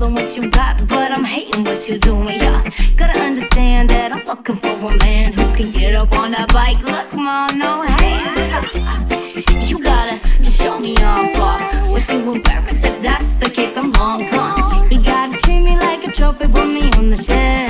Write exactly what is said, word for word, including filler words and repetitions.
loving what you got, but I'm hating what you doing, yeah. Gotta understand that I'm looking for a man who can get up on that bike. Look, mom, no hands. You gotta show me off off. What you embarrassed if that's the case, I'm long gone. You gotta treat me like a trophy, put me on the shelf.